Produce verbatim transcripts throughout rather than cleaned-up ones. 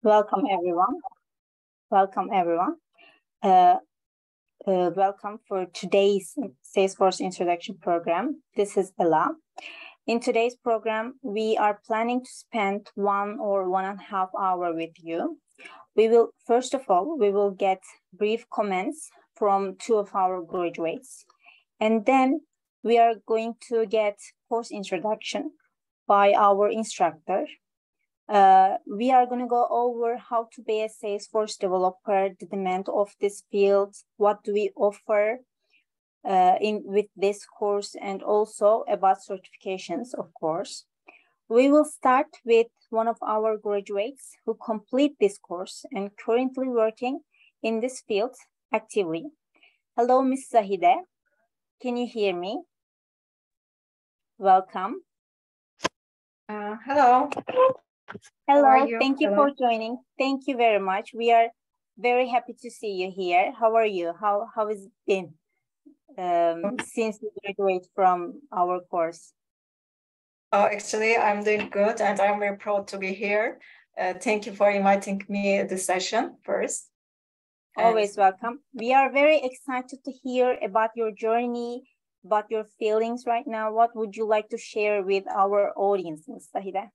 Welcome everyone. Welcome everyone. Uh, uh, welcome for today's Salesforce Introduction Program. This is Ella. In today's program, we are planning to spend one or one and a half hour with you. We will, first of all, we will get brief comments from two of our graduates. And then we are going to get course introduction by our instructor. Uh, we are going to go over how to be a Salesforce developer, the demand of this field, what do we offer uh, in with this course, and also about certifications, of course. We will start with one of our graduates who complete this course and currently working in this field actively. Hello, Miz Zahide. Can you hear me? Welcome. Uh, hello. Hello, you? thank you Hello. for joining. Thank you very much. We are very happy to see you here. How are you? How how has it been um, since you graduated from our course? Uh, actually, I'm doing good and I'm very proud to be here. Uh, thank you for inviting me to this session first. Always and... welcome. We are very excited to hear about your journey, about your feelings right now. What would you like to share with our audience, Miz Zahide?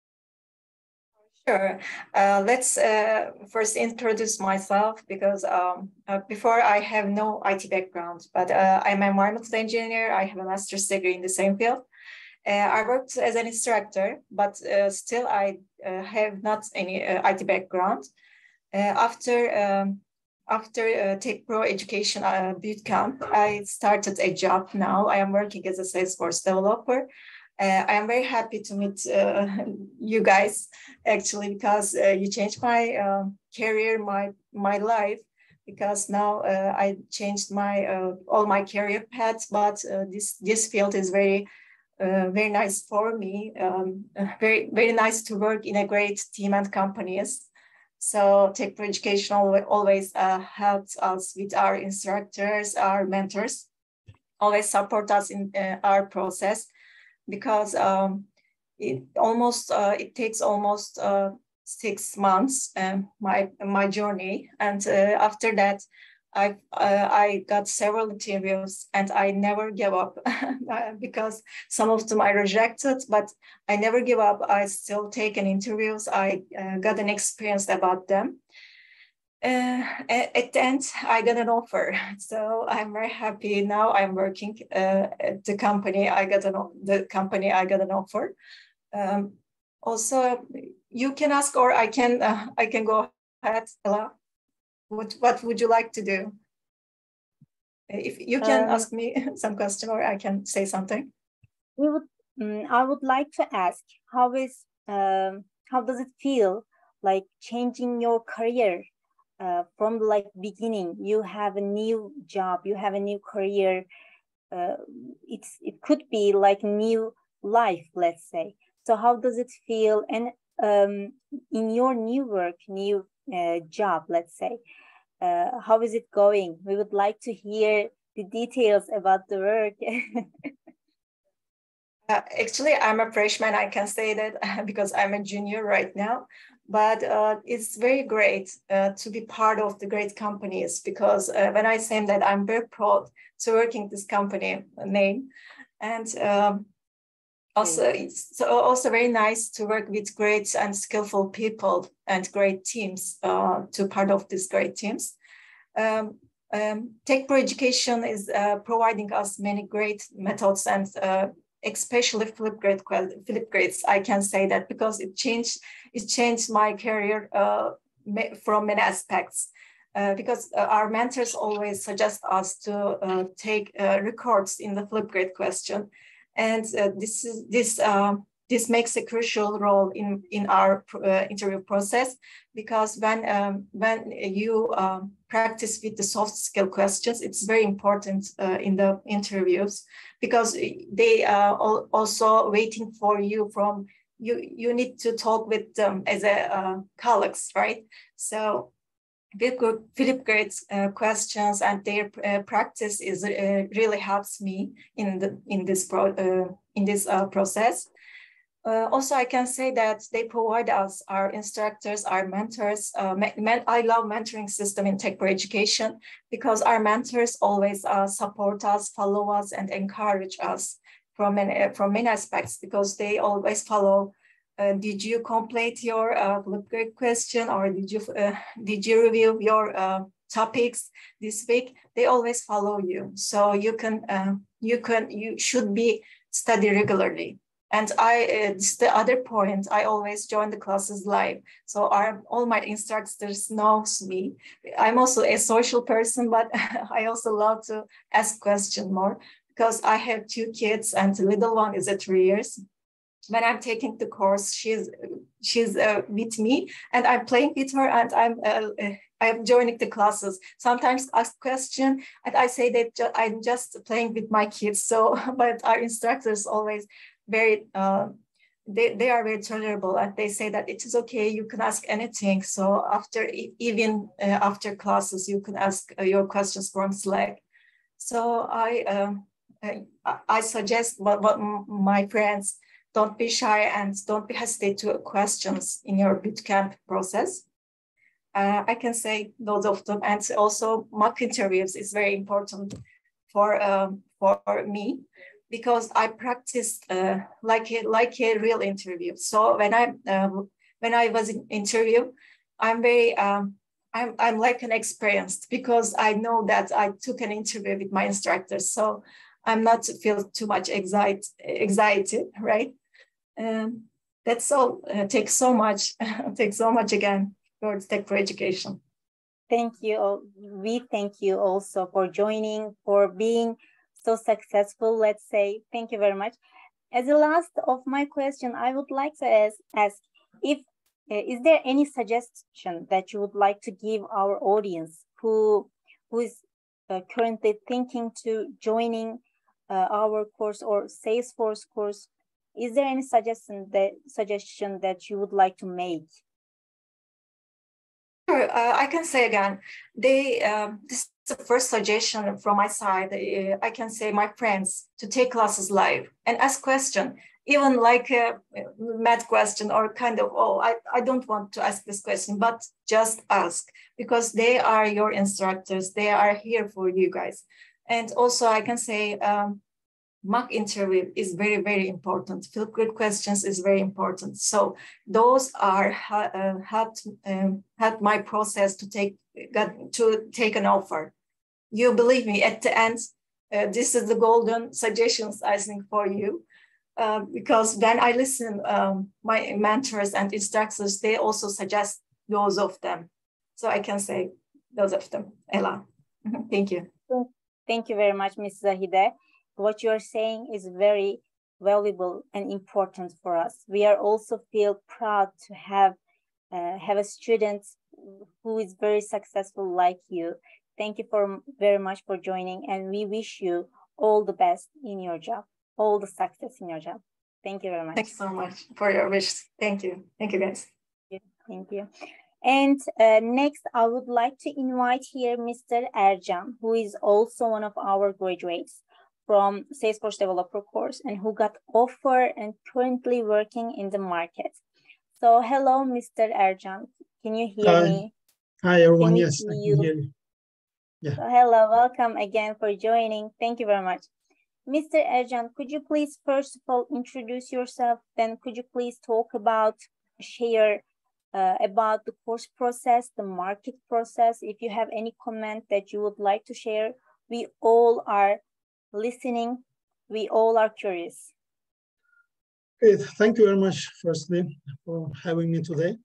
Sure. Uh, let's uh, first introduce myself because um, uh, before I have no I T background, but uh, I'm an environmental engineer. I have a master's degree in the same field. Uh, I worked as an instructor, but uh, still I uh, have not any uh, I T background. Uh, after um, after uh, Tech Pro Education uh, Bootcamp, I started a job now. I am working as a Salesforce developer. Uh, I am very happy to meet uh, you guys, actually, because uh, you changed my uh, career, my my life, because now uh, I changed my uh, all my career paths. But uh, this this field is very uh, very nice for me. Um, very very nice to work in a great team and companies. So Tech Pro Education always uh, helps us with our instructors, our mentors, always support us in uh, our process. Because um, it almost uh, it takes almost uh, six months um, my my journey, and uh, after that I uh, I got several interviews and I never gave up because some of them I rejected, but I never give up. I still take an interviews. I uh, got an experience about them. Uh, at the end, I got an offer, so I'm very happy now. I'm working uh, at the company. I got an the company. I got an offer. Um, also, you can ask, or I can uh, I can go ahead. Ella, what what would you like to do? If you can um, ask me some question, or I can say something. We would. Um, I would like to ask, how is um, how does it feel like changing your career? Uh, from like beginning, you have a new job, you have a new career. Uh, it's it could be like new life, let's say. So how does it feel? And um, in your new work, new uh, job, let's say, uh, how is it going? We would like to hear the details about the work. uh, actually, I'm a freshman. I can say that because I'm a junior right now. But uh, it's very great uh, to be part of the great companies, because uh, when I say that, I'm very proud to working this company name. And um, also, it's also very nice to work with great and skillful people and great teams, uh, to part of these great teams. Um, um, Tech Pro Education is uh, providing us many great methods, and uh, especially Flipgrid, Flipgrids, I can say that, because it changed it changed my career uh, from many aspects. Uh, because uh, our mentors always suggest us to uh, take uh, records in the Flipgrid question, and uh, this is this uh, this makes a crucial role in in our uh, interview process, because when um, when you um, practice with the soft skill questions, it's very important uh, in the interviews, because they are also waiting for you from you. You need to talk with them as a uh, colleagues, right? So Flipgrid uh, questions and their uh, practice is uh, really helps me in the in this pro uh, in this uh, process. Uh, also, I can say that they provide us, our instructors, our mentors. Uh, men, I love mentoring system in Tech for Education because our mentors always uh, support us, follow us, and encourage us from many, from many aspects because they always follow. Uh, did you complete your uh, Flipgrid question, or did you uh, did you review your uh, topics this week? They always follow you, so you can uh, you can you should be study regularly. And I, uh, it's the other point, I always join the classes live. So our, all my instructors knows me. I'm also a social person, but I also love to ask questions more because I have two kids and the little one is at three years. When I'm taking the course, she's she's uh, with me and I'm playing with her and I'm uh, I'm joining the classes. Sometimes ask question and I say that ju I'm just playing with my kids. So, but our instructors always very uh, they, they are very tolerable and they say that it is okay, you can ask anything. So after even uh, after classes, you can ask uh, your questions from Slack. So I um, I, I suggest what, what my friends, don't be shy and don't be hesitate to questions in your bootcamp process. Uh, I can say those of them, and also mock interviews is very important for um, for me, because I practiced uh, like a, like a real interview. So when I um, when I was in interview, I'm very um, I'm I'm like an experienced because I know that I took an interview with my instructor. So I'm not feel too much anxiety, anxiety, right? Um, that's all. Uh, takes so much. takes so much again towards Tech for Education. Thank you. We thank you also for joining, for being so successful, let's say. Thank you very much. As the last of my question, I would like to ask, ask if uh, is there any suggestion that you would like to give our audience who who is uh, currently thinking to joining uh, our course or Salesforce course? Is there any suggestion that suggestion that you would like to make? Sure, uh, I can say again, they, uh, this is the first suggestion from my side. Uh, I can say my friends to take classes live and ask question, even like a math question or kind of, oh, I, I don't want to ask this question, but just ask because they are your instructors. They are here for you guys. And also I can say, um, mock interview is very, very important. Flipgrid questions is very important. So those are uh, helped um, helped my process to take got, to take an offer. You believe me, at the end, uh, this is the golden suggestions I think for you, uh, because when I listen, um, my mentors and instructors, they also suggest those of them. So I can say those of them. Ela, thank you. Thank you very much, Miz Zahide. What you're saying is very valuable and important for us. We are also feel proud to have uh, have a student who is very successful like you. Thank you for very much for joining, and we wish you all the best in your job, all the success in your job. Thank you very much. Thanks so much for your wishes. Thank you. Thank you, guys. Thank you. And uh, next, I would like to invite here Mister Ercan, who is also one of our graduates from Salesforce Developer course and who got offer and currently working in the market. So hello, Mister Ercan. Can you hear Hi. me? Hi, everyone. Yes, I can you? hear you. Yeah. So hello, welcome again for joining. Thank you very much. Mister Ercan, could you please first of all introduce yourself? Then could you please talk about, share uh, about the course process, the market process? If you have any comment that you would like to share, we all are listening. We all are curious. Okay, thank you very much, firstly, for having me today.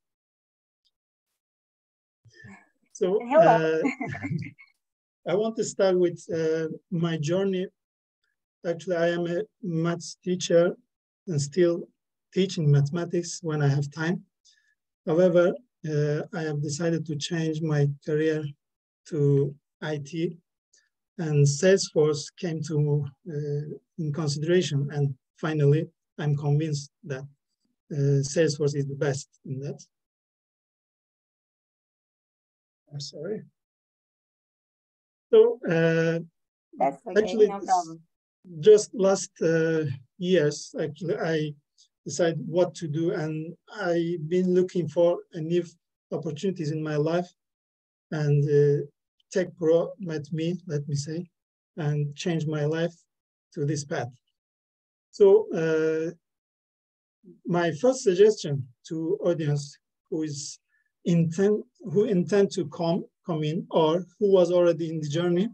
So uh, I want to start with uh, my journey. Actually, I am a maths teacher and still teaching mathematics when I have time. However, uh, I have decided to change my career to I T, and Salesforce came to uh, in consideration, and finally, I'm convinced that uh, Salesforce is the best in that. I'm sorry. So uh, That's okay, actually, no problem. Just last uh, years, actually, I decide what to do. And I've been looking for a new opportunities in my life, and uh, Tech Pro met me, let me say, and changed my life to this path. So uh, my first suggestion to audience who is intend who intend to come come in or who was already in the journey,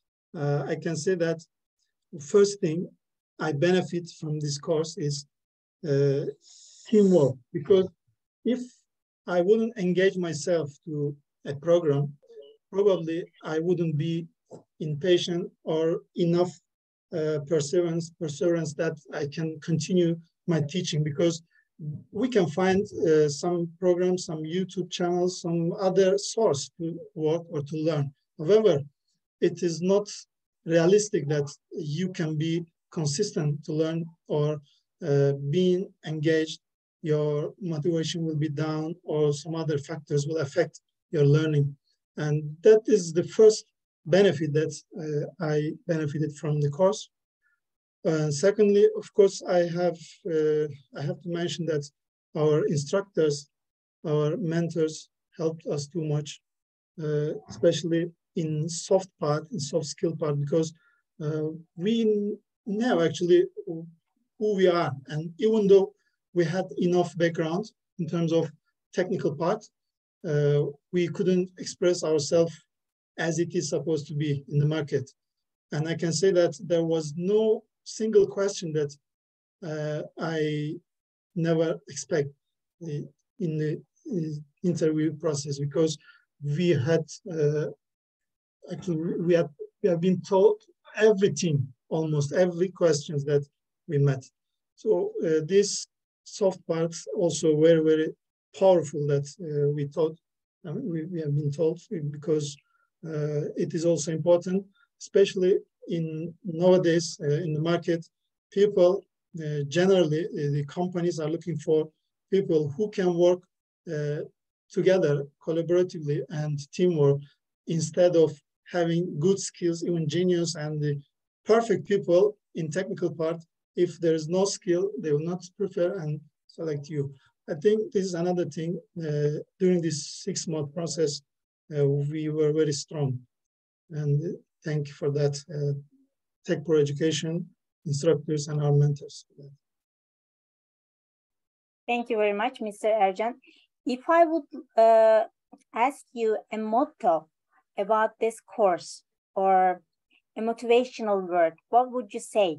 uh, I can say that first thing I benefit from this course is uh, teamwork, because if I wouldn't engage myself to a program, probably I wouldn't be impatient or enough uh, perseverance, perseverance that I can continue my teaching, because we can find uh, some programs, some YouTube channels, some other source to work or to learn. However, it is not realistic that you can be consistent to learn, or uh, being engaged, your motivation will be down, or some other factors will affect your learning. And that is the first benefit that uh, I benefited from the course. Uh, secondly, of course, I have uh, I have to mention that our instructors, our mentors helped us too much, uh, especially in soft part, in soft skill part, because uh, we know actually who we are. And even though we had enough background in terms of technical part, uh, we couldn't express ourselves as it is supposed to be in the market. And I can say that there was no single question that uh, I never expect in the interview process, because we had uh, actually we have we have been told everything, almost every questions that we met. So uh, this soft parts also very very powerful that uh, we thought uh, we, we have been told, because uh, it is also important, especially in nowadays uh, in the market. People uh, generally uh, the companies are looking for people who can work uh, together collaboratively and teamwork, instead of having good skills, even genius and the perfect people in technical part. If there is no skill, they will not prefer and select you. I think this is another thing. Uh, during this six month process, uh, we were very strong, and thank you for that, uh, Tech Pro Education instructors and our mentors. Thank you very much, Mister Ercan. If I would uh, ask you a motto about this course, or a motivational word, what would you say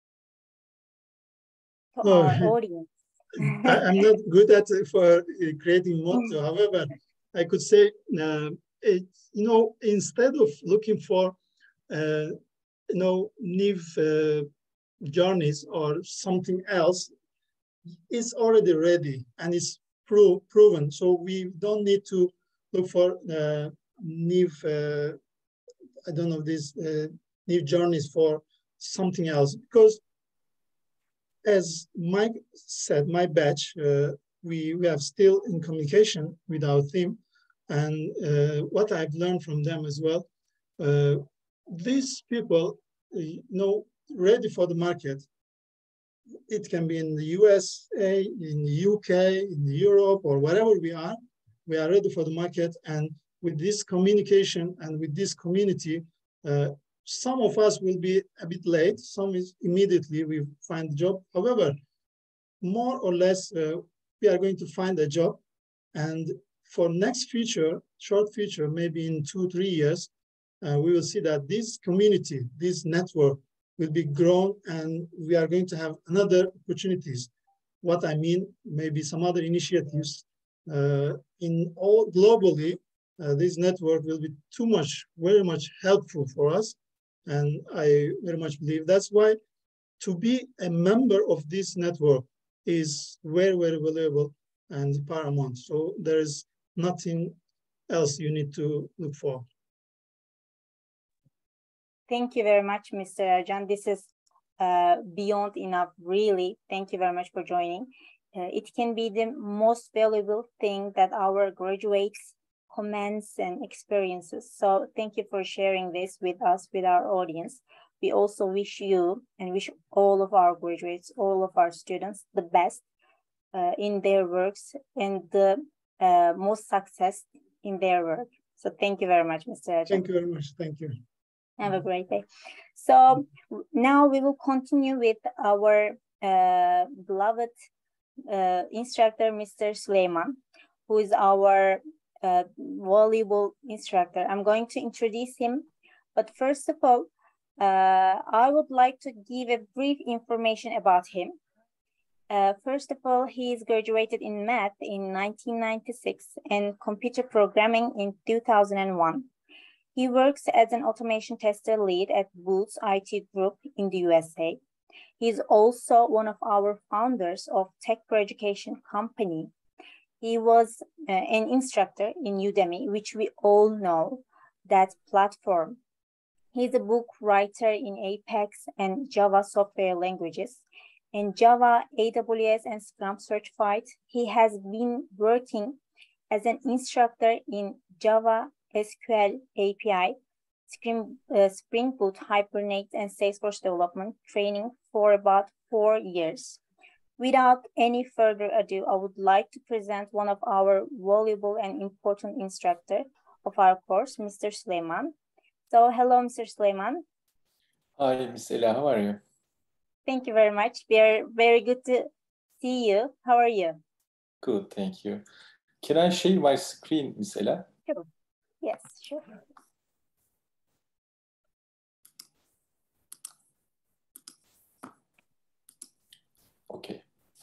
to oh, our audience? I, I'm not good at uh, for uh, creating motto. However, I could say, uh, it, you know, instead of looking for, uh, you know, new uh, journeys or something else, it's already ready and it's pro proven. So we don't need to look for uh, new, uh, I don't know, these uh, new journeys for something else. Because as Mike said, my batch, uh, we, we are still in communication with our team. And uh, what I've learned from them as well, uh, these people, you know, ready for the market. It can be in the U S A, in the U K, in Europe, or wherever we are, we are ready for the market. And with this communication and with this community, uh, some of us will be a bit late, some is immediately we find a job. However, more or less, uh, we are going to find a job. And for next future, short future, maybe in two, three years, uh, we will see that this community, this network will be grown, and we are going to have another opportunities. What I mean, maybe some other initiatives uh, in all globally, uh, this network will be too much, very much helpful for us. And I very much believe that's why to be a member of this network is very, very valuable and paramount. So there is nothing else you need to look for. Thank you very much, Mister Ercan. This is uh, beyond enough, really. Thank you very much for joining. Uh, it can be the most valuable thing that our graduates comments and experiences. So thank you for sharing this with us, with our audience. We also wish you and wish all of our graduates, all of our students the best uh, in their works and the uh, most success in their work. So thank you very much, Mister Ercan. Thank you very much. Thank you. Have a great day. So now we will continue with our uh, beloved uh, instructor, Mister Süleyman, who is our uh, volleyball instructor. I'm going to introduce him, but first of all, uh, I would like to give a brief information about him. Uh, first of all, he is graduated in math in nineteen ninety-six and computer programming in two thousand one. He works as an automation tester lead at Boots I T Group in the U S A. He is also one of our founders of Tech for Education company. He was uh, an instructor in Udemy, which we all know that platform. He's a book writer in Apex and Java software languages. In Java, A W S, and Scrum certified. He has been working as an instructor in Java, S Q L, A P I, Spring, uh, Spring Boot, Hibernate, and Salesforce development training for about four years. Without any further ado, I would like to present one of our valuable and important instructor of our course, Mister Süleyman. So, hello, Mister Süleyman. Hi, Miss Ela, how are you? Thank you very much. We are very good to see you. How are you? Good, thank you. Can I share my screen, Miss Ela? Sure. Yes, sure. Okay.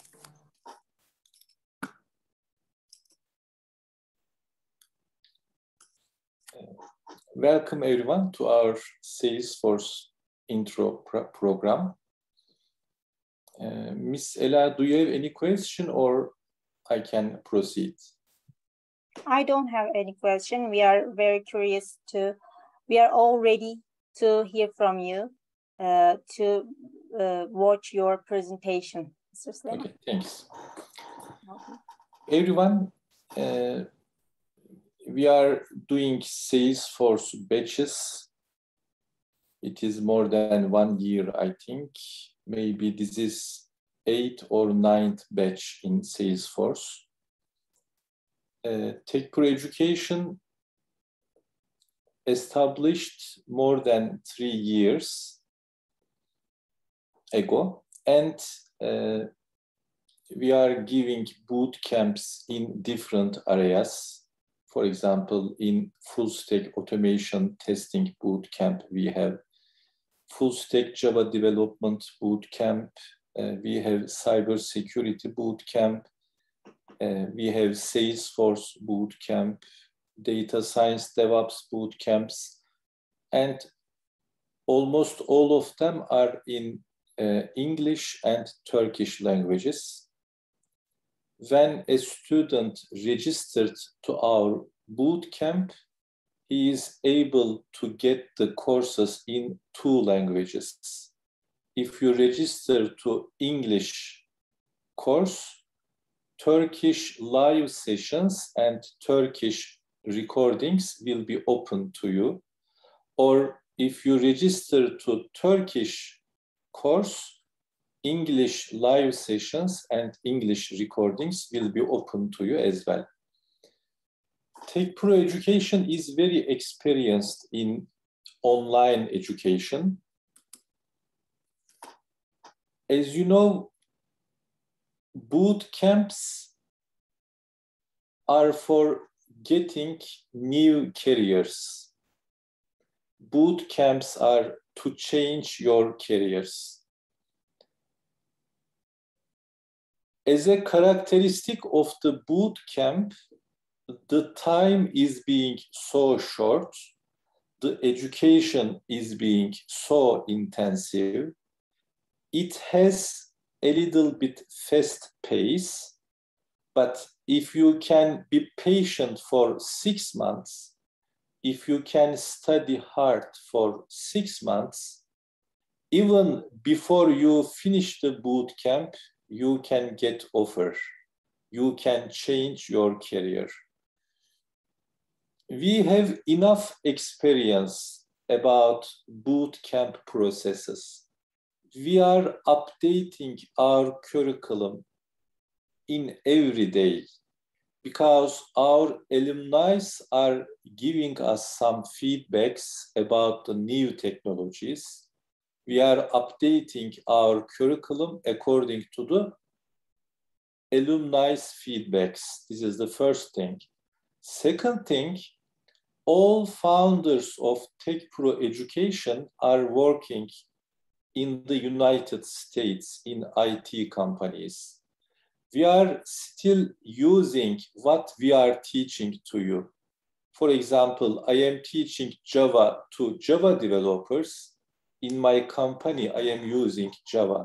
Welcome everyone to our Salesforce intro pro program. Uh, Miss Ela, do you have any question or I can proceed? I don't have any question. We are very curious to, we are all ready to hear from you, uh, to uh, watch your presentation, Mister Süleyman. Okay, thanks. Okay. Everyone, uh, we are doing Salesforce batches. It is more than one year, I think. Maybe this is eighth or ninth batch in Salesforce. Uh, Tech for Education established more than three years ago, and uh, we are giving boot camps in different areas. For example, in full stack automation testing boot camp, we have full stack Java development boot camp, uh, we have cyber security boot camp, uh, we have Salesforce boot camp, data science DevOps boot camps, and almost all of them are in uh, English and Turkish languages. When a student registered to our boot camp, he is able to get the courses in two languages. If you register to English course, Turkish live sessions and Turkish recordings will be open to you. Or if you register to Turkish course, English live sessions and English recordings will be open to you as well. Tech Pro Education is very experienced in online education. As you know, boot camps are for getting new careers. Boot camps are to change your careers. As a characteristic of the boot camp, the time is being so short, the education is being so intensive, it has a little bit fast pace, but if you can be patient for six months, if you can study hard for six months, even before you finish the boot camp, you can get offer. You can change your career. We have enough experience about boot camp processes. We are updating our curriculum in every day, because our alumni are giving us some feedbacks about the new technologies. We are updating our curriculum according to the alumni's feedbacks. This is the first thing. Second thing, all founders of TechPro Education are working in the United States in I T companies. We are still using what we are teaching to you. For example, I am teaching Java to Java developers. In my company, I am using Java.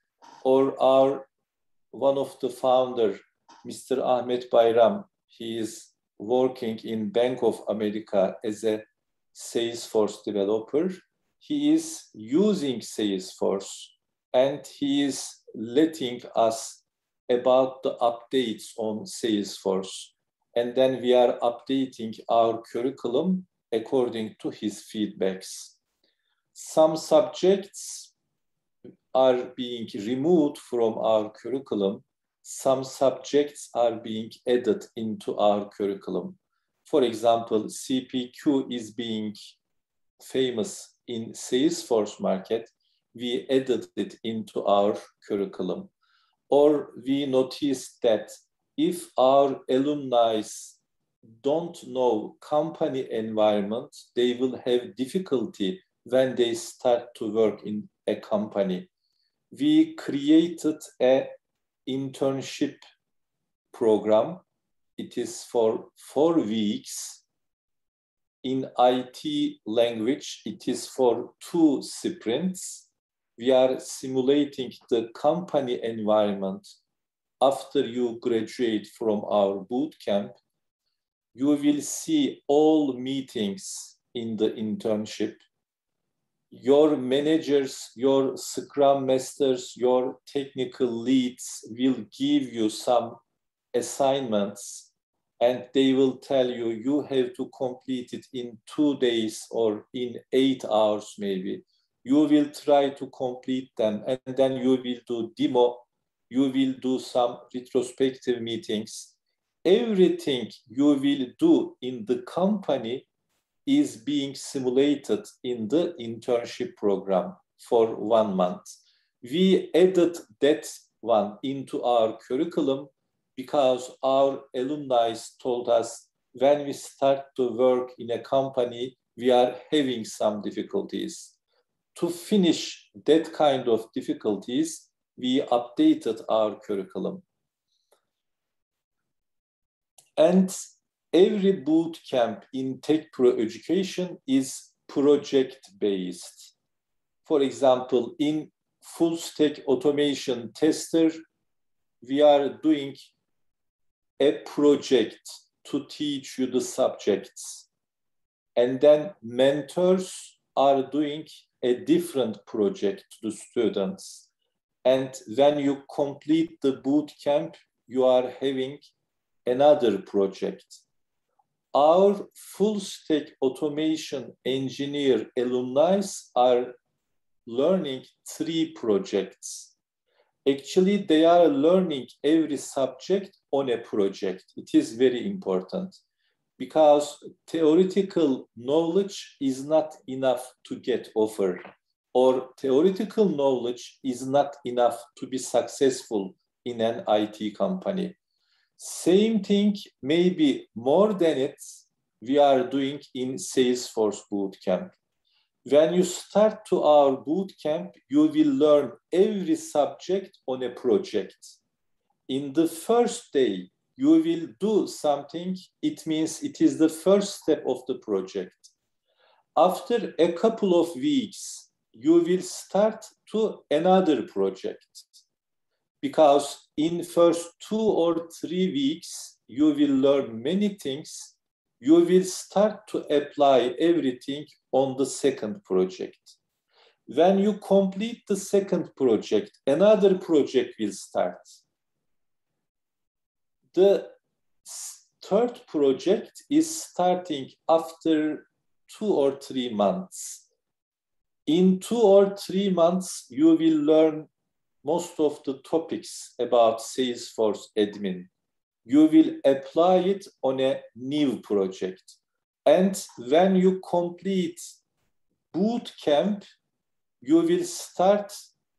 Or our one of the founder, Mister Ahmet Bayram, he is working in Bank of America as a Salesforce developer. He is using Salesforce and he is letting us about the updates on Salesforce. And then we are updating our curriculum according to his feedbacks. Some subjects are being removed from our curriculum. Some subjects are being added into our curriculum. For example, C P Q is being famous in Salesforce market. We added it into our curriculum. Or we noticed that if our alumni don't know company environment, they will have difficulty when they start to work in a company. We created an internship program. It is for four weeks. In I T language, it is for two sprints. We are simulating the company environment after you graduate from our boot camp. You will see all meetings in the internship. Your managers, your scrum masters, your technical leads will give you some assignments and they will tell you, you have to complete it in two days or in eight hours maybe. You will try to complete them and then you will do demo, you will do some retrospective meetings. Everything you will do in the company is being simulated in the internship program for one month. We added that one into our curriculum because our alumni told us when we start to work in a company, we are having some difficulties. To finish that kind of difficulties, we updated our curriculum. And every boot camp in TechPro Education is project-based. For example, in full stack automation tester, we are doing a project to teach you the subjects. And then mentors are doing a different project to the students. And when you complete the boot camp, you are having another project. Our full stack automation engineer alumni are learning three projects. Actually, they are learning every subject on a project. It is very important because theoretical knowledge is not enough to get offered, or theoretical knowledge is not enough to be successful in an I T company. Same thing, maybe more than it, we are doing in Salesforce Bootcamp. When you start to our bootcamp, you will learn every subject on a project. In the first day, you will do something. It means it is the first step of the project. After a couple of weeks, you will start to another project. Because in first two or three weeks, you will learn many things. You will start to apply everything on the second project. When you complete the second project, another project will start. The third project is starting after two or three months. In two or three months, you will learn most of the topics about Salesforce admin. You will apply it on a new project. And when you complete boot camp, you will start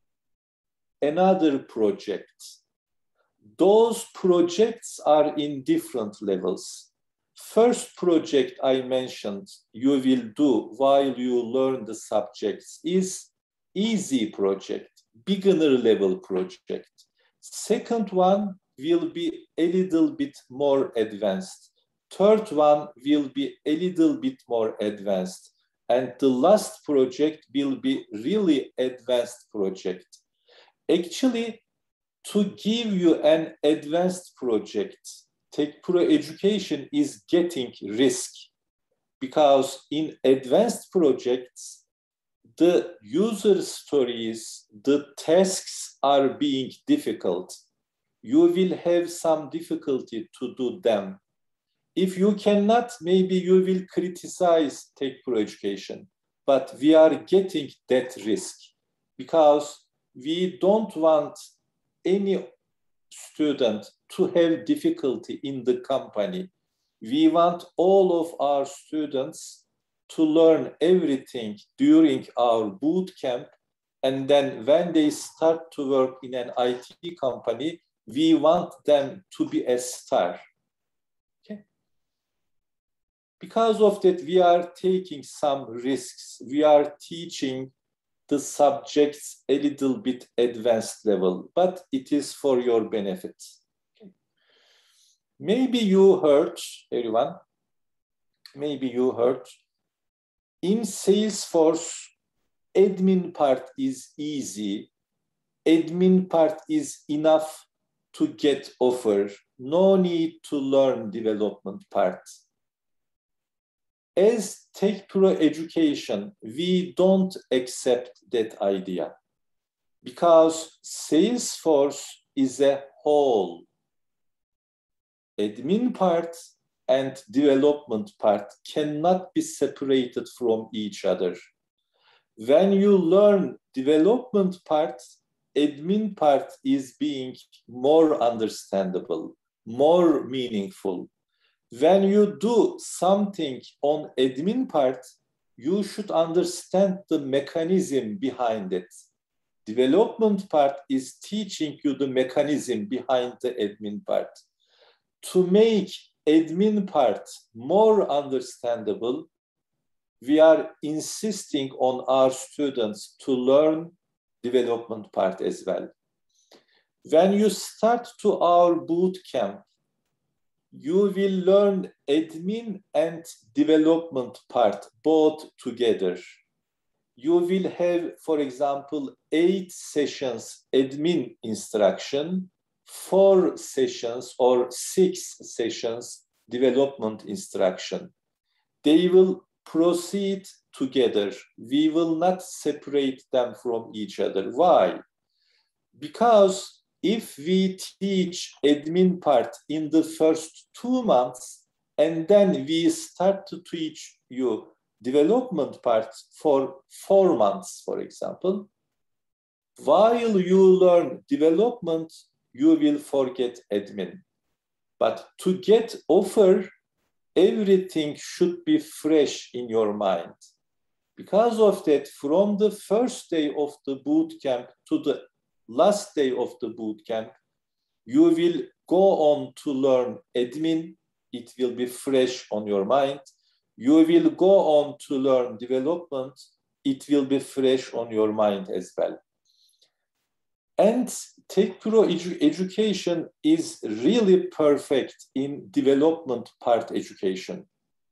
another project. Those projects are in different levels. First project I mentioned you will do while you learn the subjects is easy project, beginner level project. Second one will be a little bit more advanced. Third one will be a little bit more advanced. And the last project will be really advanced project. Actually, to give you an advanced project, TechPro Education is getting risk, because in advanced projects, the user stories, the tasks are being difficult. You will have some difficulty to do them. If you cannot, maybe you will criticize TechPro Education, but we are getting that risk because we don't want any student to have difficulty in the company. We want all of our students to learn everything during our boot camp, and then when they start to work in an I T company, we want them to be a star. Okay? Because of that, we are taking some risks. We are teaching the subjects a little bit advanced level, but it is for your benefit. Okay. Maybe you heard, everyone, maybe you heard, in Salesforce, admin part is easy. Admin part is enough to get offer. No need to learn development part. As TechPro Education, we don't accept that idea because Salesforce is a whole. Admin part and development part cannot be separated from each other. When you learn development part, admin part is being more understandable, more meaningful. When you do something on admin part, you should understand the mechanism behind it. Development part is teaching you the mechanism behind the admin part. To make admin part more understandable, we are insisting on our students to learn development part as well. When you start to our boot camp, you will learn admin and development part both together. You will have, for example, eight sessions admin instruction, four sessions or six sessions development instruction. They will proceed together. We will not separate them from each other. Why? Because if we teach admin part in the first two months, and then we start to teach you development part for four months, for example, while you learn development, you will forget admin. But to get offer, everything should be fresh in your mind. Because of that, from the first day of the boot camp to the last day of the boot camp, you will go on to learn admin. It will be fresh on your mind. You will go on to learn development. It will be fresh on your mind as well. And TechPro edu Education is really perfect in development part education.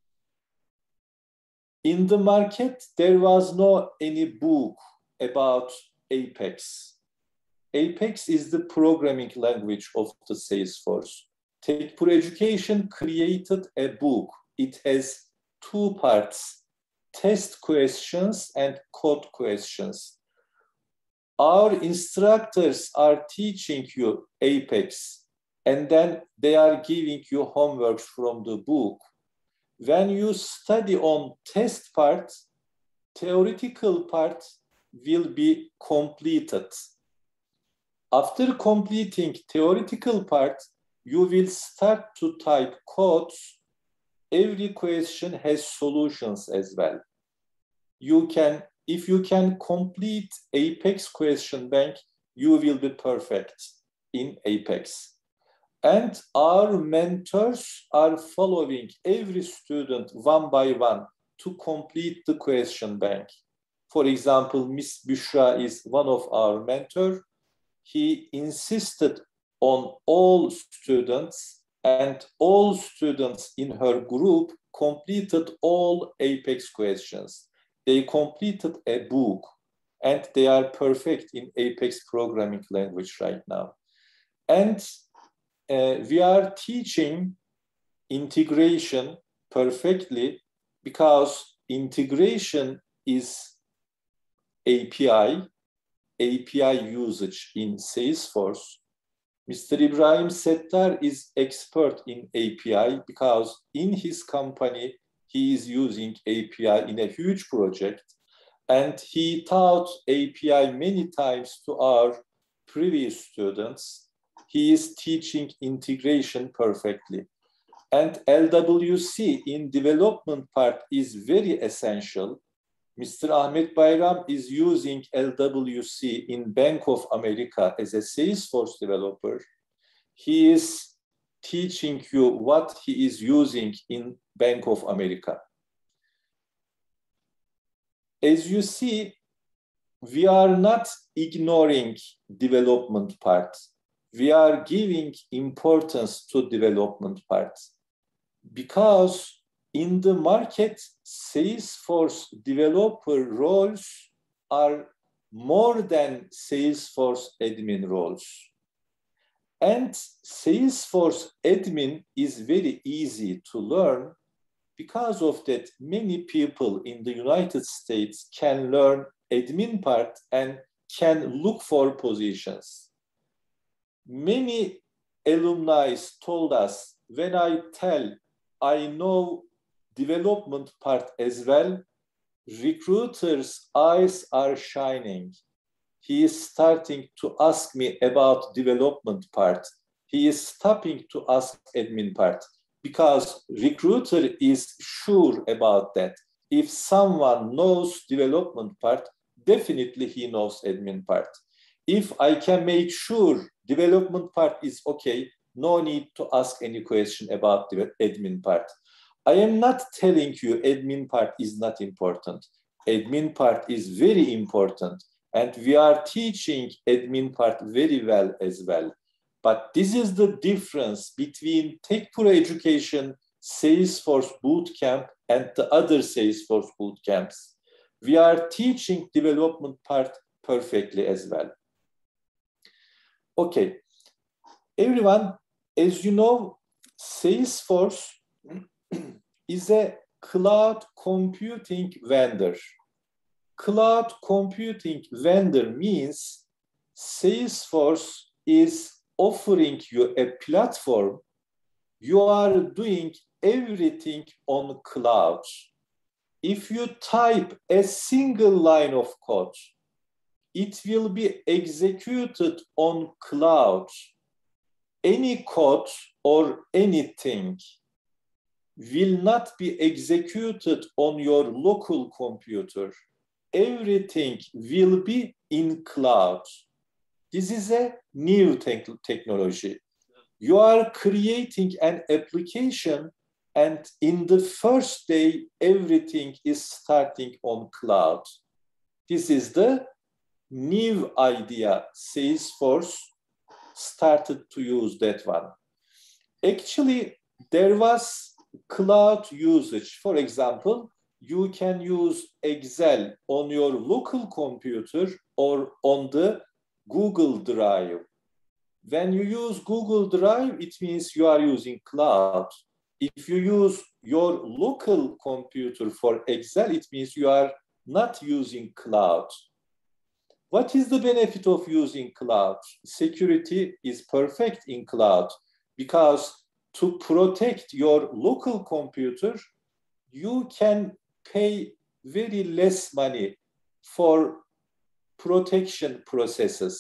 In the market, there was no any book about Apex. Apex is the programming language of the Salesforce. TechPro Education created a book. It has two parts, test questions and code questions. Our instructors are teaching you Apex, and then they are giving you homework from the book. When you study on test part, theoretical part will be completed. After completing theoretical part, you will start to type codes. Every question has solutions as well. You can, if you can complete Apex question bank, you will be perfect in Apex. And our mentors are following every student one by one to complete the question bank. For example, Miss Bushra is one of our mentors. He insisted on all students, and all students in her group completed all Apex questions. They completed a book, and they are perfect in Apex programming language right now. And uh, we are teaching integration perfectly because integration is A P I, A P I usage in Salesforce. Mister Ibrahim Settar is expert in A P I because in his company, he is using A P I in a huge project, and he taught A P I many times to our previous students. He is teaching integration perfectly. And L W C in development part is very essential. Mister Ahmet Bayram is using L W C in Bank of America as a Salesforce developer. He is teaching you what he is using in Bank of America. As you see, we are not ignoring development part. We are giving importance to development part because in the market, Salesforce developer roles are more than Salesforce admin roles. And Salesforce admin is very easy to learn. Because of that, many people in the United States can learn admin part and can look for positions. Many alumni told us, when I tell I know development part as well, recruiters' eyes are shining. He is starting to ask me about development part. He is stopping to ask admin part because recruiter is sure about that. If someone knows development part, definitely he knows admin part. If I can make sure development part is okay, no need to ask any question about the admin part. I am not telling you admin part is not important. Admin part is very important, and we are teaching admin part very well as well. But this is the difference between TechPro Education, Salesforce Bootcamp, and the other Salesforce Bootcamps. We are teaching development part perfectly as well. Okay, everyone, as you know, Salesforce is a cloud computing vendor. Cloud computing vendor means Salesforce is offering you a platform. You are doing everything on cloud. If you type a single line of code, it will be executed on cloud. Any code or anything will not be executed on your local computer. Everything will be in cloud. This is a new te technology. You are creating an application, and in the first day, everything is starting on cloud. This is the new idea. Salesforce started to use that one. Actually, there was cloud usage. For example, you can use Excel on your local computer or on the Google Drive. When you use Google Drive, it means you are using cloud. If you use your local computer for Excel, it means you are not using cloud. What is the benefit of using cloud? Security is perfect in cloud because to protect your local computer, you can pay very less money for protection processes.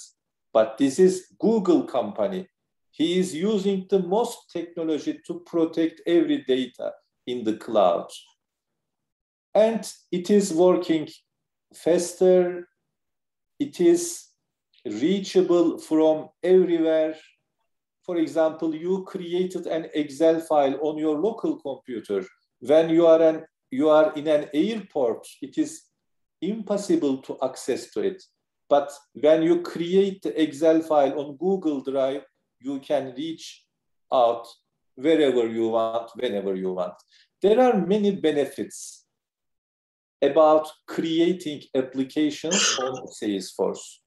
But this is Google company. He is using the most technology to protect every data in the cloud. And it is working faster. It is reachable from everywhere. For example, you created an Excel file on your local computer. When you are, an, you are in an airport, it is impossible to access to it. But when you create the Excel file on Google Drive, you can reach out wherever you want, whenever you want. There are many benefits about creating applications on Salesforce.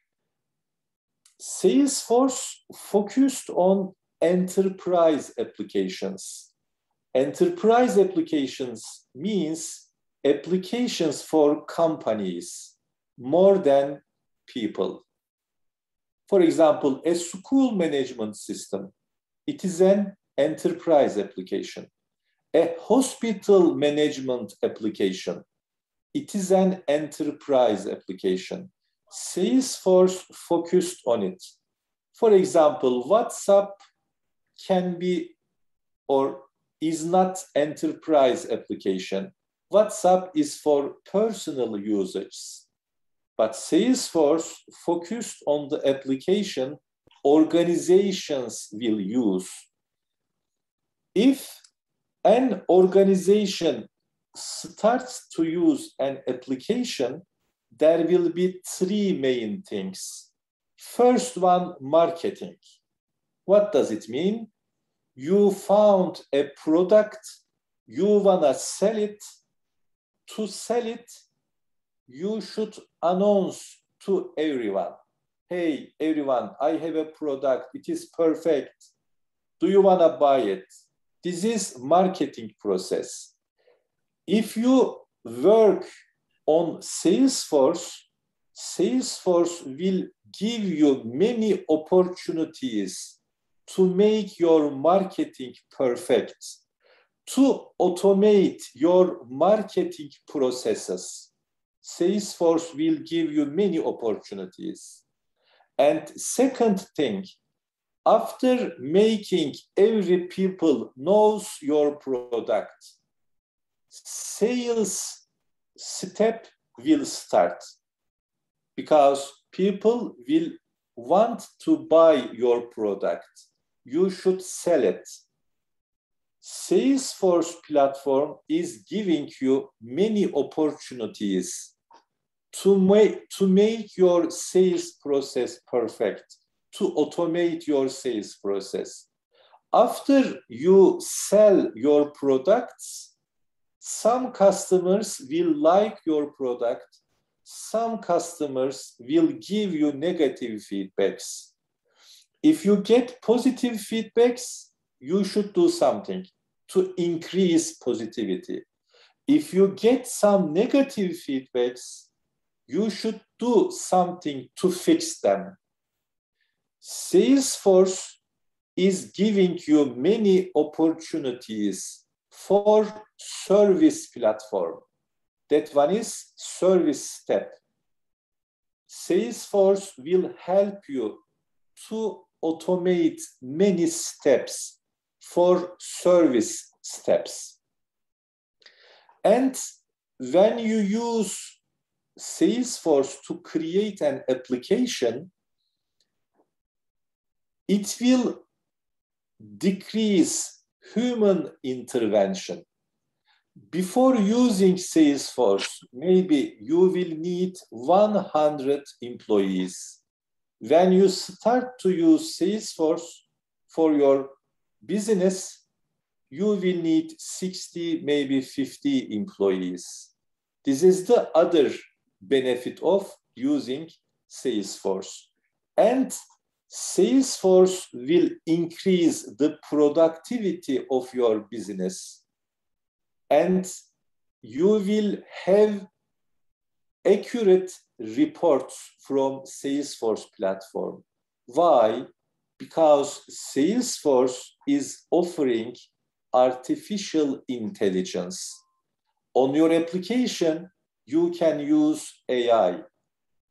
Salesforce focused on enterprise applications. Enterprise applications means applications for companies more than people. For example, a school management system, it is an enterprise application. A hospital management application, it is an enterprise application. Salesforce focused on it. For example, WhatsApp can be or is not enterprise application. WhatsApp is for personal usage. But Salesforce focused on the application organizations will use. If an organization starts to use an application, there will be three main things. First one, marketing. What does it mean? You found a product, you wanna sell it. To sell it, you should announce to everyone, hey, everyone, I have a product, it is perfect. Do you wanna buy it? This is marketing process. If you work on Salesforce, Salesforce will give you many opportunities to make your marketing perfect, to automate your marketing processes. Salesforce will give you many opportunities. And second thing, after making every people knows your product, sales step will start because people will want to buy your product. You should sell it. Salesforce platform is giving you many opportunities to make, to make your sales process perfect, to automate your sales process. After you sell your products, some customers will like your product, some customers will give you negative feedbacks. If you get positive feedbacks, you should do something to increase positivity. If you get some negative feedbacks, you should do something to fix them. Salesforce is giving you many opportunities for service platform. That one is service step. Salesforce will help you to automate many steps for service steps. And when you use Salesforce to create an application, it will decrease human intervention. Before using Salesforce, maybe you will need one hundred employees. When you start to use Salesforce for your business, you will need sixty, maybe fifty employees. This is the other benefit of using Salesforce. And Salesforce will increase the productivity of your business. And you will have accurate reports from Salesforce platform. Why? Because Salesforce is offering artificial intelligence. On your application, you can use A I.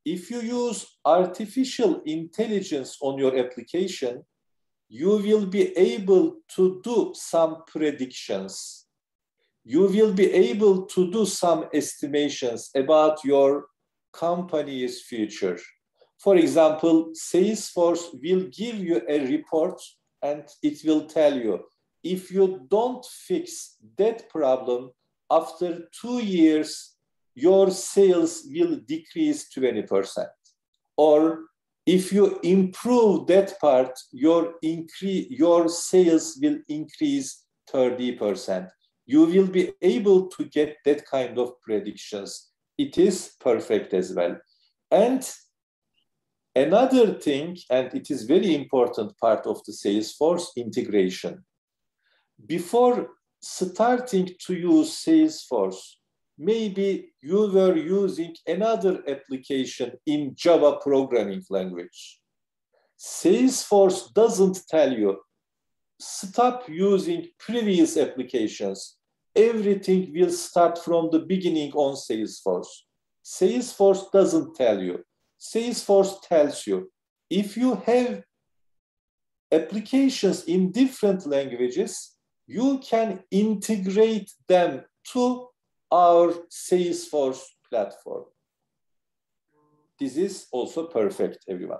if you use artificial intelligence on your application, you will be able to do some predictions. You will be able to do some estimations about your company's future. For example, Salesforce will give you a report and it will tell you, if you don't fix that problem, after two years, your sales will decrease twenty percent. Or if you improve that part, your, increase, your sales will increase thirty percent. You will be able to get that kind of predictions. It is perfect as well. And another thing, and it is very important part of the Salesforce integration. Before starting to use Salesforce, maybe you were using another application in Java programming language. Salesforce doesn't tell you, stop using previous applications. Everything will start from the beginning on Salesforce. Salesforce doesn't tell you. Salesforce tells you, if you have applications in different languages, you can integrate them to our Salesforce platform. This is also perfect, everyone.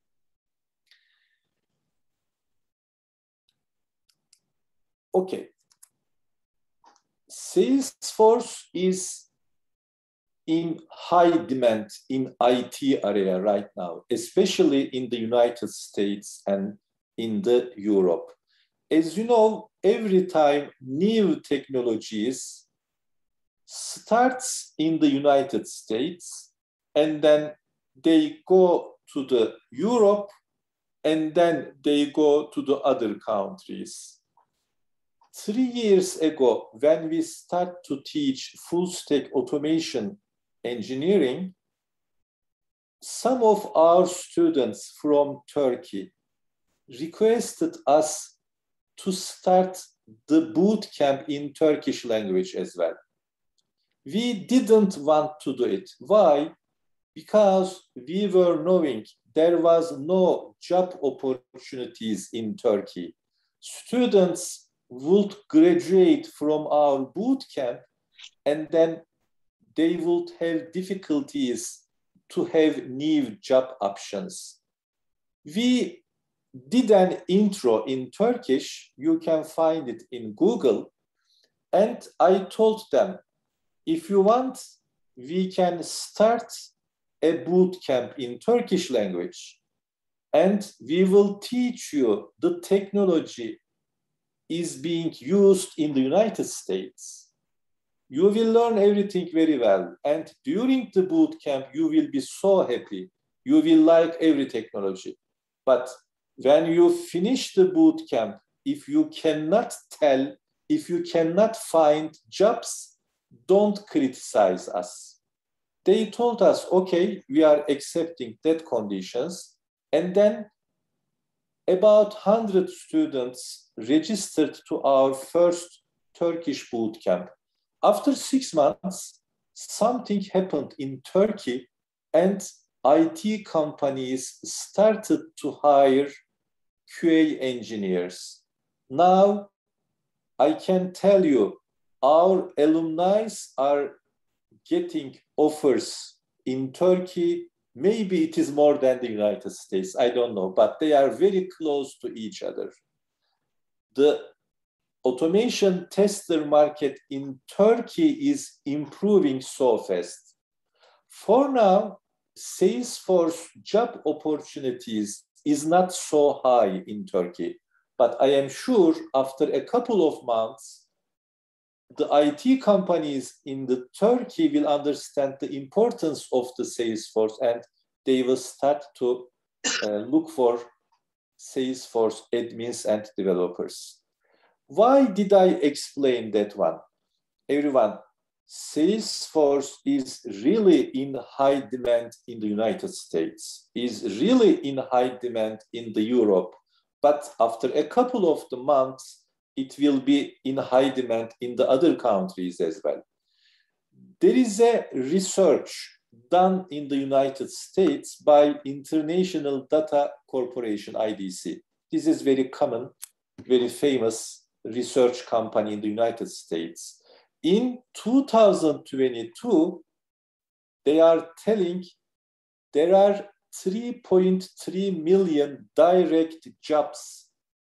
Okay. Salesforce is in high demand in I T area right now, especially in the United States and in the Europe. As you know, every time new technologies starts in the United States and then they go to the Europe and then they go to the other countries. Three years ago, when we start to teach full stack automation engineering, some of our students from Turkey requested us to start the boot camp in Turkish language as well. We didn't want to do it. Why? Because we were knowing there was no job opportunities in Turkey. Students would graduate from our boot camp and then they would have difficulties to have new job options. We did an intro in Turkish, you can find it in Google, and I told them, if you want, we can start a boot camp in Turkish language, and we will teach you the technology is being used in the United States. You will learn everything very well, and during the boot camp, you will be so happy. You will like every technology. But when you finish the boot camp, if you cannot tell, if you cannot find jobs, don't criticize us. They told us, okay, we are accepting that conditions. And then about one hundred students registered to our first Turkish boot camp. After six months, something happened in Turkey and I T companies started to hire Q A engineers. Now, I can tell you, our alumni are getting offers in Turkey. Maybe it is more than the United States, I don't know, but they are very close to each other. The automation tester market in Turkey is improving so fast. For now, Salesforce job opportunities is not so high in Turkey, but I am sure after a couple of months, the I T companies in the Turkey will understand the importance of the Salesforce and they will start to uh, look for Salesforce admins and developers. Why did I explain that one? Everyone, Salesforce is really in high demand in the United States, is really in high demand in the Europe, but after a couple of the months, it will be in high demand in the other countries as well. There is a research done in the United States by International Data Corporation, I D C. This is very common, very famous research company in the United States. In two thousand twenty-two, they are telling there are three point three million direct jobs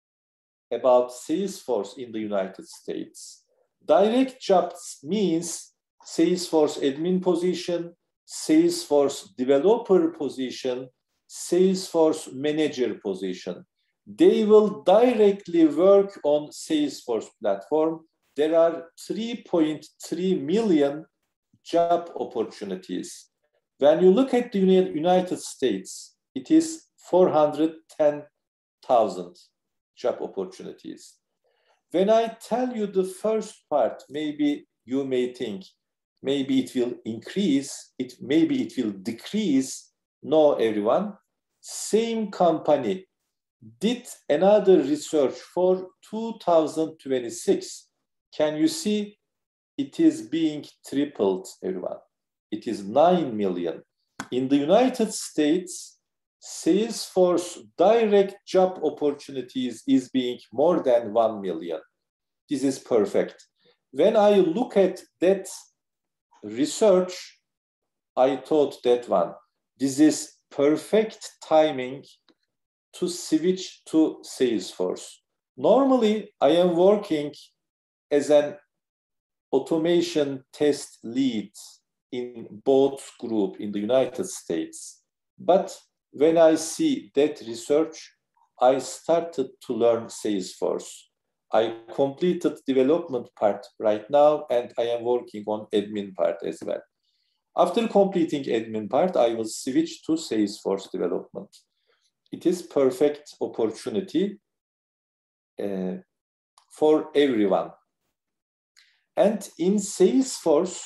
about Salesforce in the United States. Direct jobs means Salesforce admin position, Salesforce developer position, Salesforce manager position. They will directly work on Salesforce platform. There are three point three million job opportunities. When you look at the United States, it is four hundred ten thousand job opportunities. When I tell you the first part, maybe you may think, maybe it will increase, it maybe it will decrease. No, everyone. Same company did another research for two thousand twenty-six. Can you see? It is being tripled, everyone. It is nine million. In the United States, Salesforce direct job opportunities is being more than one million. This is perfect. When I look at that research, I thought that one, this is perfect timing to switch to Salesforce. Normally, I am working as an automation test lead in both group in the United States. But when I see that research, I started to learn Salesforce. I completed development part right now, and I am working on admin part as well. After completing admin part, I will switch to Salesforce development. It is perfect opportunity uh, for everyone. And in Salesforce,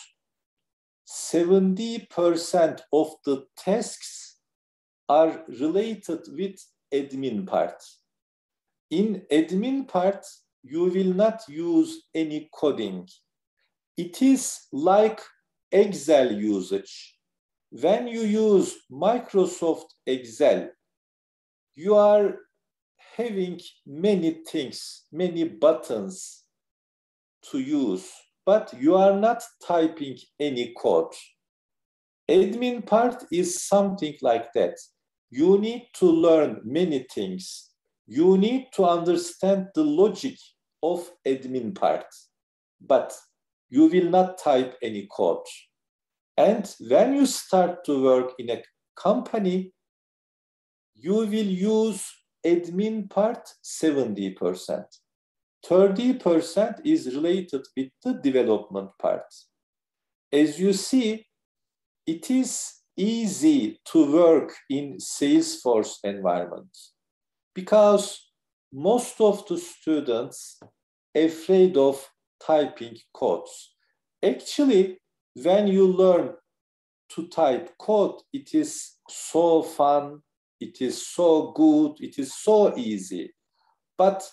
seventy percent of the tasks are related with admin part. In admin part, you will not use any coding. It is like Excel usage. When you use Microsoft Excel, you are having many things, many buttons to use, but you are not typing any code. Admin part is something like that. You need to learn many things. You need to understand the logic of admin part, but you will not type any code. And when you start to work in a company, you will use admin part seventy percent. thirty percent is related with the development part. As you see, it is easy to work in Salesforce environment because most of the students are afraid of typing codes. Actually, when you learn to type code, it is so fun, it is so good, it is so easy. But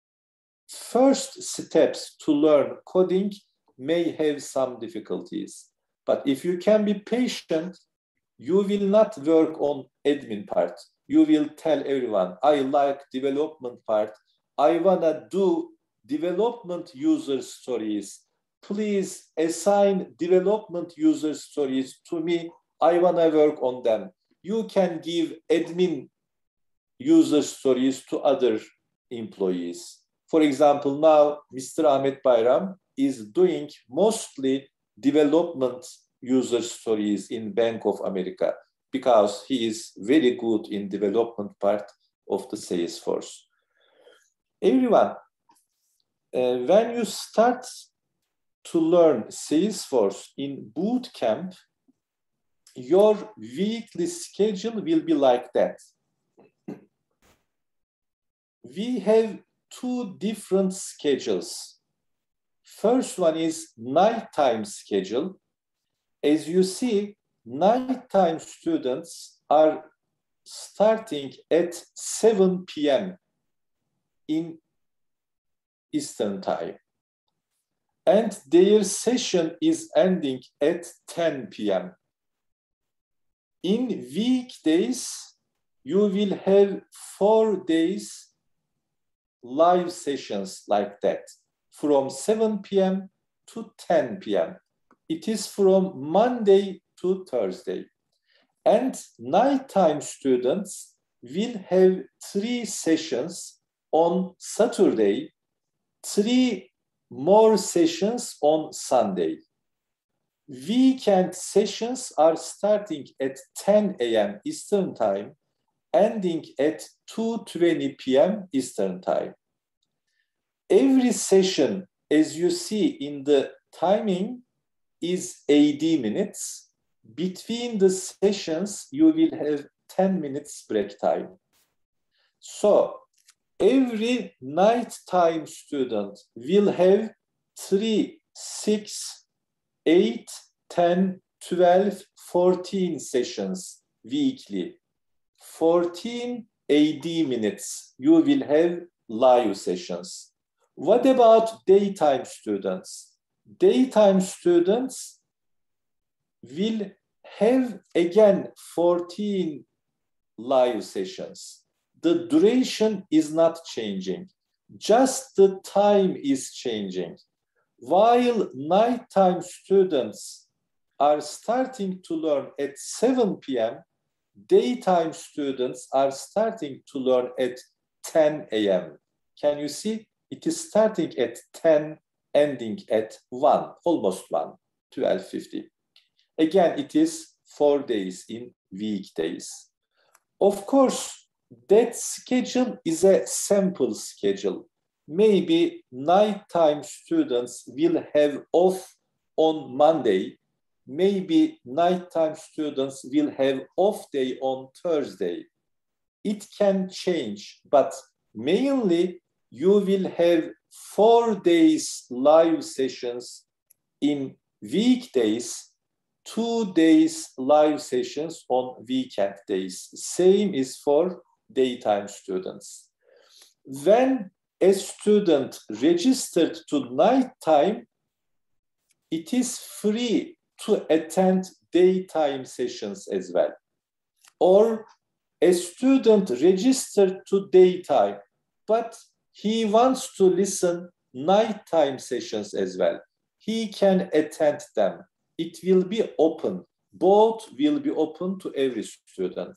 first steps to learn coding may have some difficulties. But if you can be patient, you will not work on admin part. You will tell everyone, I like development part. I wanna do development user stories. Please assign development user stories to me. I wanna work on them. You can give admin user stories to other employees. For example, now Mister Ahmet Bayram is doing mostly development user stories in Bank of America because he is very good in development part of the Salesforce. Everyone, uh, when you start to learn Salesforce in boot camp, your weekly schedule will be like that. We have two different schedules. First one is nighttime schedule. As you see, nighttime students are starting at seven p m in Eastern time. And their session is ending at ten p m In weekdays, you will have four days live sessions like that, from seven p m to ten p m It is from Monday to Thursday. And nighttime students will have three sessions on Saturday, three more sessions on Sunday. Weekend sessions are starting at ten a m Eastern Time, ending at two twenty p m Eastern Time. Every session, as you see in the timing, is eighty minutes. Between the sessions, you will have ten minutes break time. So every nighttime student will have three, six, eight, ten, twelve, fourteen sessions weekly. fourteen eighty minutes, you will have live sessions. What about daytime students? Daytime students will have again fourteen live sessions. The duration is not changing, just the time is changing. While nighttime students are starting to learn at seven p m, daytime students are starting to learn at ten a m Can you see? It is starting at ten, ending at one, almost one, twelve fifty. Again, it is four days in weekdays. Of course, that schedule is a sample schedule. Maybe nighttime students will have off on Monday. Maybe nighttime students will have off day on Thursday. It can change, but mainly you will have four days live sessions in weekdays, two days live sessions on weekend days. Same is for daytime students. When a student registered to nighttime, it is free to attend daytime sessions as well. Or a student registered to daytime, but he wants to listen nighttime sessions as well. He can attend them. It will be open. Both will be open to every student.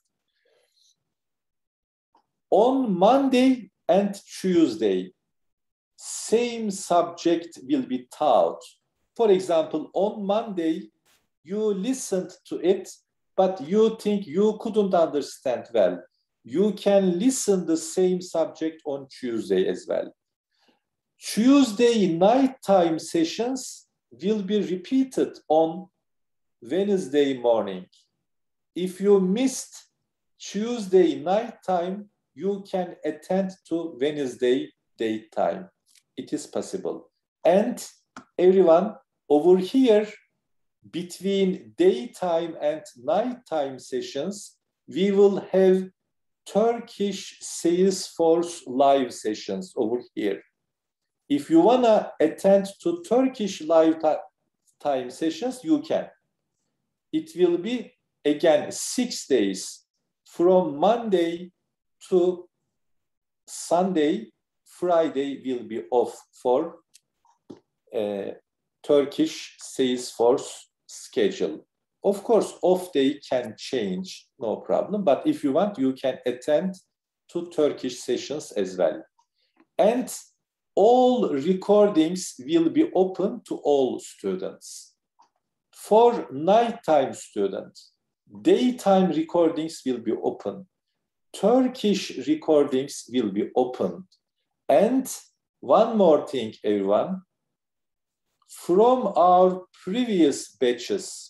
On Monday and Tuesday, same subject will be taught. For example, on Monday, you listened to it, but you think you couldn't understand well. You can listen the same subject on Tuesday as well. Tuesday nighttime sessions will be repeated on Wednesday morning. If you missed Tuesday nighttime, you can attend to Wednesday daytime. It is possible. And everyone over here, between daytime and nighttime sessions, we will have Turkish Salesforce live sessions over here. If you wanna attend to Turkish live time sessions, you can. It will be, again, six days from Monday to Sunday. Friday will be off for uh, Turkish Salesforce schedule. Of course, off day can change, no problem. But if you want, you can attend to Turkish sessions as well. And all recordings will be open to all students. For nighttime students, daytime recordings will be open. Turkish recordings will be opened. And one more thing, everyone. From our previous batches,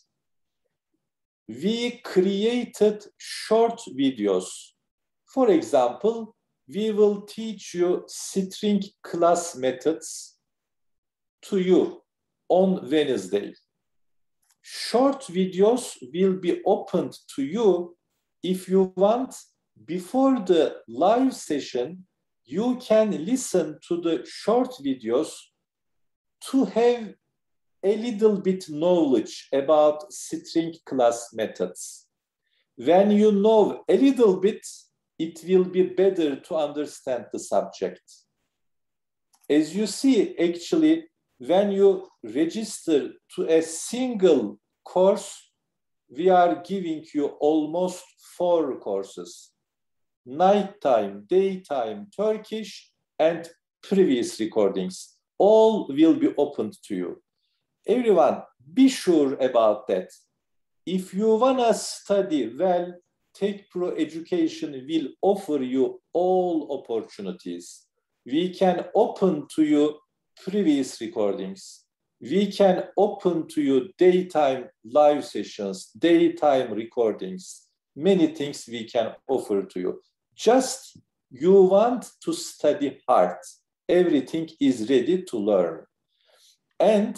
we created short videos. For example, we will teach you string class methods to you on Wednesday. Short videos will be opened to you if you want. Before the live session, you can listen to the short videos to have a little bit knowledge about string class methods. When you know a little bit, it will be better to understand the subject. As you see, actually, when you register to a single course, we are giving you almost four courses: nighttime, daytime, Turkish, and previous recordings. All will be opened to you. Everyone, be sure about that. If you want to study well, TechPro Education will offer you all opportunities. We can open to you previous recordings. We can open to you daytime live sessions, daytime recordings, many things we can offer to you. Just you want to study hard. Everything is ready to learn. And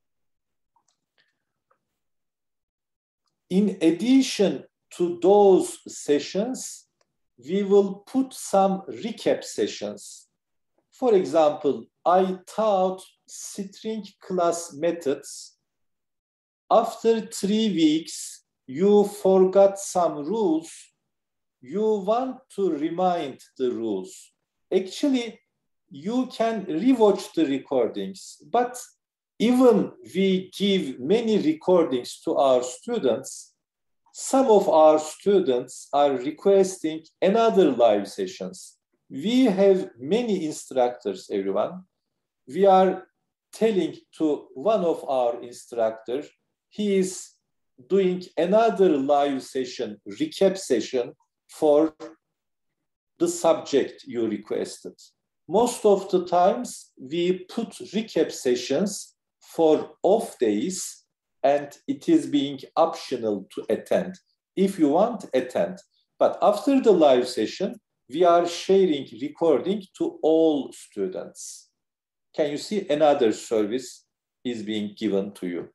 in addition to those sessions, we will put some recap sessions. For example, I taught string class methods. After three weeks, you forgot some rules. You want to remind the rules. Actually, you can rewatch the recordings, but even we give many recordings to our students, some of our students are requesting another live sessions. We have many instructors, everyone. We are telling to one of our instructors, he is doing another live session, recap session for the subject you requested. Most of the times we put recap sessions for off days, and it is being optional to attend. If you want, attend. But after the live session, we are sharing recording to all students. Can you see another service is being given to you?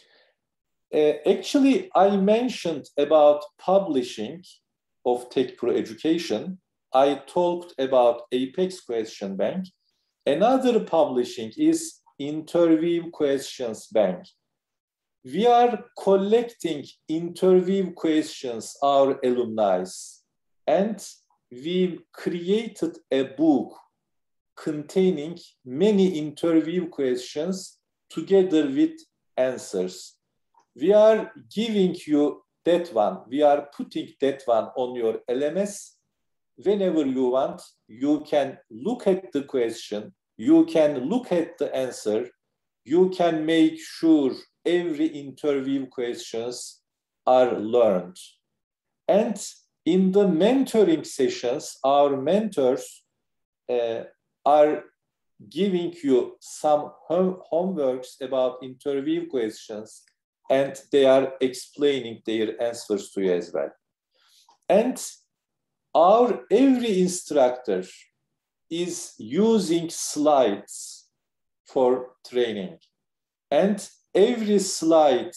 Uh, actually, I mentioned about publishing of TechPro Education. I talked about Apex Question Bank. Another publishing is Interview Questions Bank. We are collecting interview questions, our alumni, and we created a book containing many interview questions together with answers. We are giving you that one. We are putting that one on your L M S. Whenever you want, you can look at the question, you can look at the answer, you can make sure every interview questions are learned. And in the mentoring sessions, our mentors uh, are giving you some home homeworks about interview questions, and they are explaining their answers to you as well. And our every instructor is using slides for training, and every slide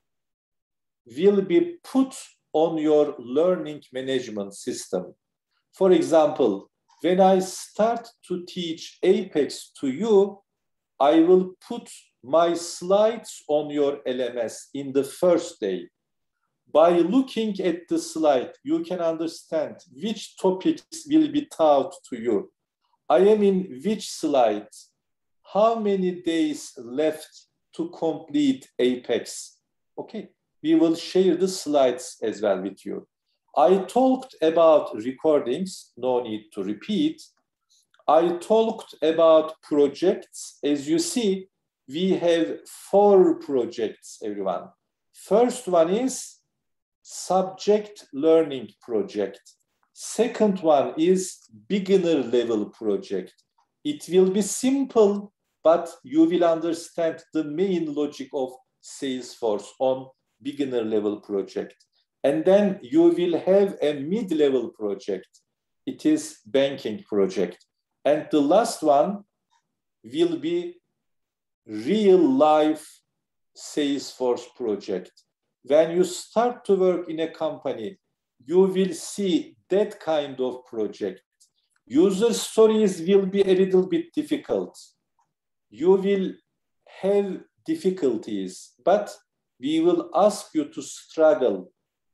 will be put on your learning management system. For example, when I start to teach Apex to you, I will put my slides on your L M S in the first day. By looking at the slide, you can understand which topics will be taught to you. I am in which slide, how many days left to complete Apex. Okay, we will share the slides as well with you. I talked about recordings, no need to repeat. I talked about projects. As you see, we have four projects, everyone. First one is subject learning project. Second one is beginner level project. It will be simple, but you will understand the main logic of Salesforce on beginner level project. And then you will have a mid-level project. It is banking project. And the last one will be real life Salesforce project. When you start to work in a company, you will see that kind of project. User stories will be a little bit difficult. You will have difficulties, but we will ask you to struggle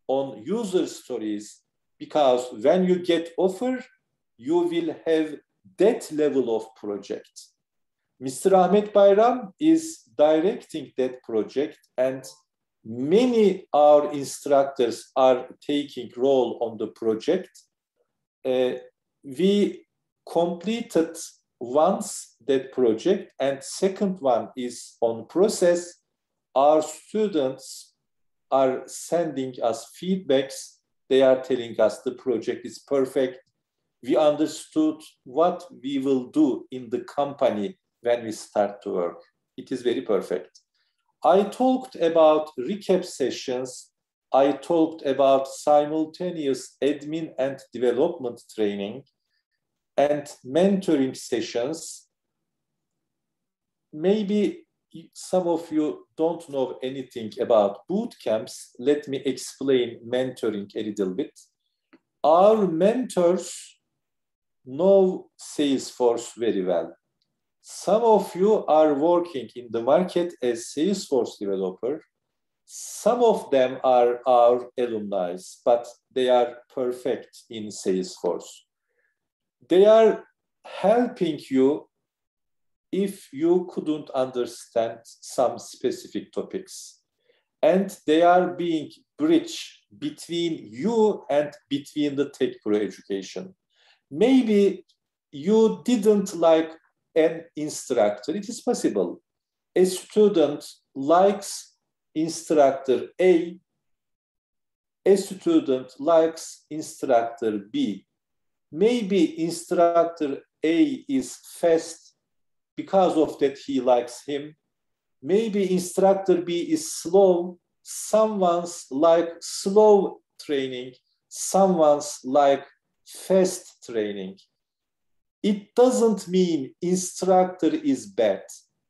on user stories, because when you get offer, you will have that level of project. Mister Ahmet Bayram is directing that project, and many our instructors are taking role on the project. Uh, we completed once that project, and second one is on process. Our students are sending us feedbacks. They are telling us the project is perfect. We understood what we will do in the company when we start to work. It is very perfect. I talked about recap sessions. I talked about simultaneous admin and development training and mentoring sessions. Maybe some of you don't know anything about boot camps. Let me explain mentoring a little bit. Our mentors know Salesforce very well. Some of you are working in the market as Salesforce developer. Some of them are our alumni, but they are perfect in Salesforce. They are helping you if you couldn't understand some specific topics. And they are being bridge between you and between the TechPro education. Maybe you didn't like an instructor. It is possible. A student likes instructor A, a student likes instructor B. Maybe instructor A is fast, because of that he likes him. Maybe instructor B is slow. Someone's like slow training. Someone's like fast training. It doesn't mean instructor is bad.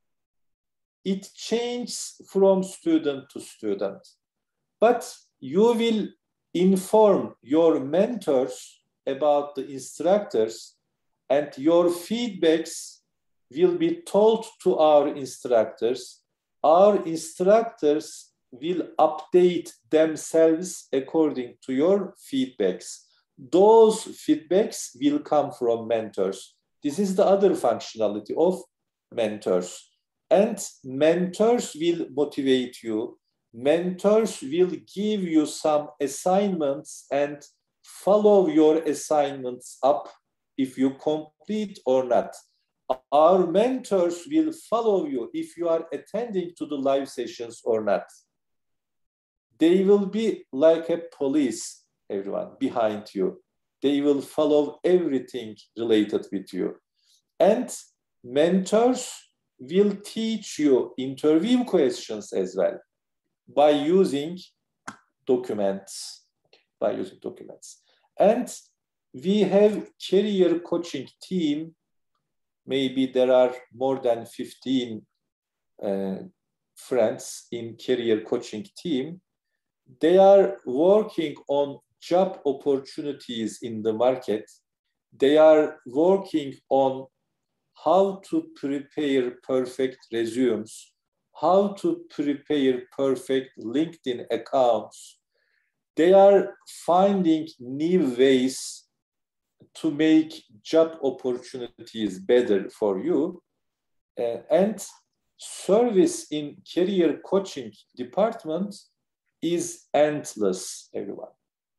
It changes from student to student. But you will inform your mentors about the instructors, and your feedbacks will be told to our instructors. Our instructors will update themselves according to your feedbacks. Those feedbacks will come from mentors. This is the other functionality of mentors. And mentors will motivate you. Mentors will give you some assignments and follow your assignments up if you complete or not. Our mentors will follow you if you are attending to the live sessions or not. They will be like a police, everyone, behind you. They will follow everything related with you. And mentors will teach you interview questions as well by using documents, by using documents. And we have career coaching team. Maybe there are more than fifteen uh, friends in career coaching team. They are working on job opportunities in the market. They are working on how to prepare perfect resumes, how to prepare perfect LinkedIn accounts. They are finding new ways to make job opportunities better for you. Uh, and service in career coaching department is endless, everyone.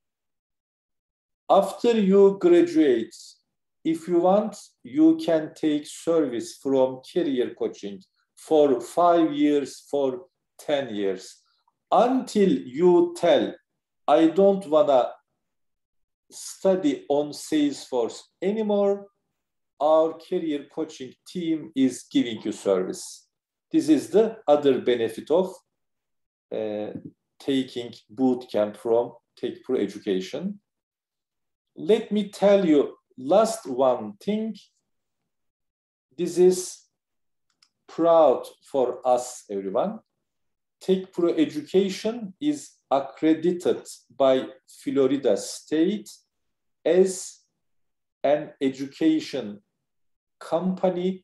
After you graduate, if you want, you can take service from career coaching for five years, for ten years, until you tell, I don't wanna study on Salesforce anymore. Our career coaching team is giving you service. This is the other benefit of uh, taking bootcamp from TechPro Education. Let me tell you last one thing. This is proud for us, everyone. TechPro Education is accredited by Florida State as an education company.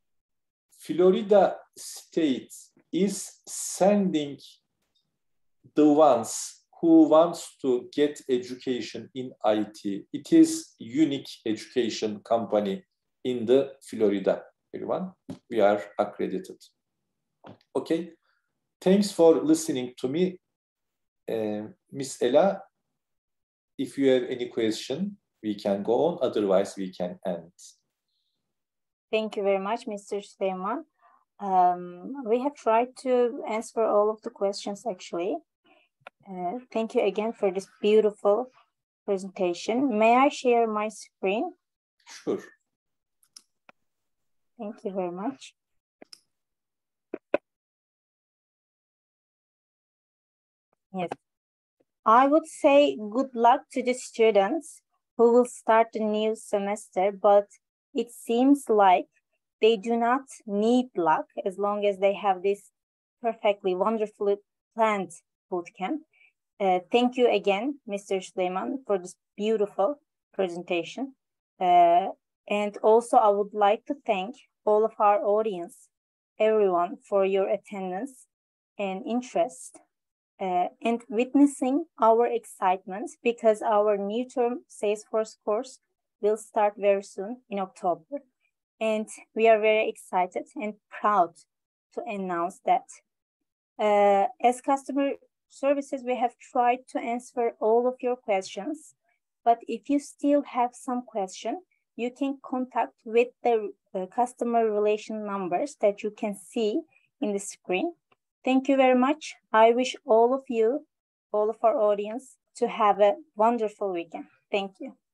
Florida State is sending the ones who wants to get education in I T. It is unique education company in the Florida, everyone. We are accredited. Okay, thanks for listening to me. Uh, Miss Ella, if you have any question, we can go on, otherwise we can end. Thank you very much, Mister Süleyman. Um, we have tried to answer all of the questions actually. Uh, thank you again for this beautiful presentation. May I share my screen? Sure. Thank you very much. Yes. I would say good luck to the students who will start the new semester, but it seems like they do not need luck as long as they have this perfectly wonderfully planned bootcamp. Uh, thank you again, Mister Süleyman, for this beautiful presentation. Uh, and also I would like to thank all of our audience, everyone, for your attendance and interest uh, and witnessing our excitement, because our new term Salesforce course will start very soon in October. And we are very excited and proud to announce that. Uh, as customer services, we have tried to answer all of your questions, but if you still have some question, you can contact with the uh, customer relation numbers that you can see in the screen. Thank you very much. I wish all of you, all of our audience, to have a wonderful weekend. Thank you.